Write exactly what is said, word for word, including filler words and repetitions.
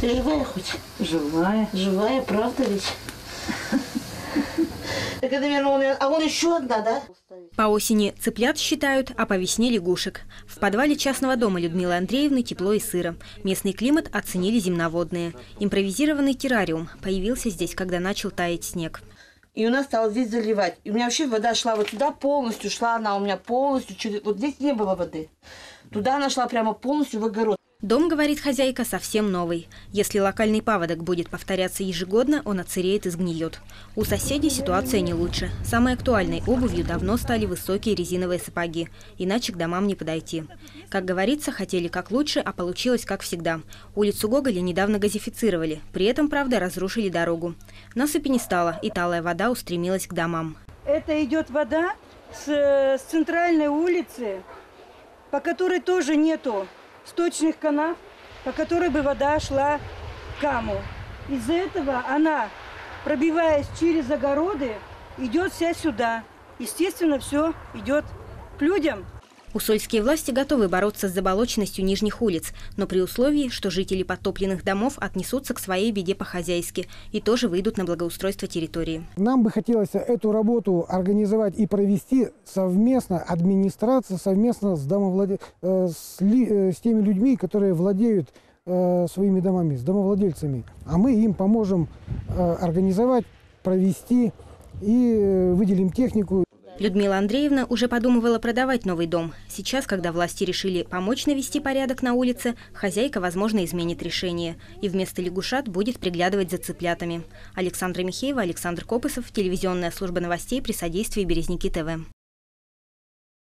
Ты живая хоть? Живая. Живая, правда ведь? Так это, наверное, он... А вон еще одна, да? По осени цыплят считают, а по весне лягушек. В подвале частного дома Людмилы Андреевны тепло и сыро. Местный климат оценили земноводные. Импровизированный террариум появился здесь, когда начал таять снег. И у нас стало здесь заливать. И у меня вообще вода шла вот сюда полностью, шла она у меня полностью. Через... Вот здесь не было воды. Туда она шла прямо полностью в огород. Дом, говорит хозяйка, совсем новый. Если локальный паводок будет повторяться ежегодно, он отсыреет и сгниет. У соседей ситуация не лучше. Самой актуальной обувью давно стали высокие резиновые сапоги. Иначе к домам не подойти. Как говорится, хотели как лучше, а получилось как всегда. Улицу Гоголя недавно газифицировали. При этом, правда, разрушили дорогу. Насыпи не стало, и талая вода устремилась к домам. Это идет вода с, с центральной улицы, по которой тоже нету сточных канав, по которой бы вода шла к Каму. Из-за этого она, пробиваясь через огороды, идет вся сюда. Естественно, все идет к людям. Усольские власти готовы бороться с заболоченностью нижних улиц, но при условии, что жители подтопленных домов отнесутся к своей беде по-хозяйски и тоже выйдут на благоустройство территории. Нам бы хотелось эту работу организовать и провести совместно, администрация совместно с, домовладе... с, ли... с теми людьми, которые владеют э, своими домами, с домовладельцами. А мы им поможем э, организовать, провести и выделим технику. Людмила Андреевна уже подумывала продавать новый дом. Сейчас, когда власти решили помочь навести порядок на улице, хозяйка, возможно, изменит решение. И вместо лягушат будет приглядывать за цыплятами. Александра Михеева, Александр Копысов, телевизионная служба новостей при содействии Березники ТВ.